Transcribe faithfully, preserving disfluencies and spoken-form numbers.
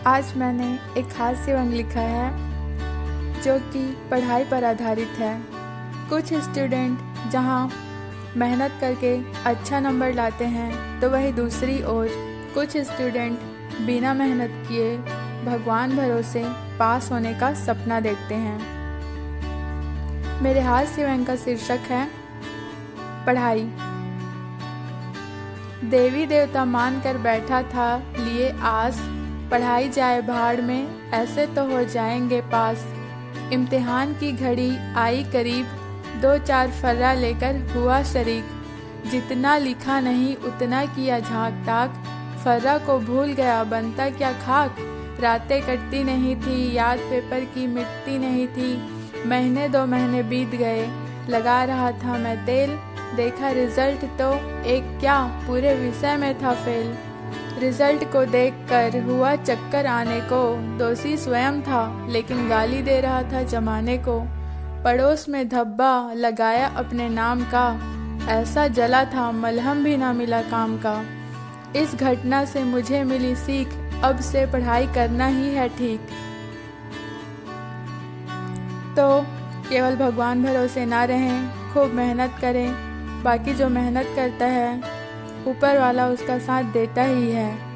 आज मैंने एक हास्य व्यंग्य लिखा है जो कि पढ़ाई पर आधारित है। कुछ स्टूडेंट जहां मेहनत करके अच्छा नंबर लाते हैं तो वहीं दूसरी ओर कुछ स्टूडेंट बिना मेहनत किए भगवान भरोसे पास होने का सपना देखते हैं। मेरे हास्य व्यंग्य का शीर्षक है पढ़ाई। देवी देवता मान कर बैठा था लिए आस, पढ़ाई जाए भाड़ में ऐसे तो हो जाएंगे पास। इम्तिहान की घड़ी आई करीब, दो चार फर्रा लेकर हुआ शरीक। जितना लिखा नहीं उतना किया झाँक ताक, फर्रा को भूल गया बनता क्या खाक। रातें कटती नहीं थी याद पेपर की मिटती नहीं थी, महीने दो महीने बीत गए लगा रहा था मैं तेल। देखा रिजल्ट तो एक क्या पूरे विषय में था फेल। रिजल्ट को देखकर हुआ चक्कर आने को, दोषी स्वयं था लेकिन गाली दे रहा था जमाने को। पड़ोस में धब्बा लगाया अपने नाम का, ऐसा जला था मलहम भी ना मिला काम का। इस घटना से मुझे मिली सीख, अब से पढ़ाई करना ही है ठीक। तो केवल भगवान भरोसे ना रहें, खूब मेहनत करें। बाकी जो मेहनत करता है ऊपर वाला उसका साथ देता ही है।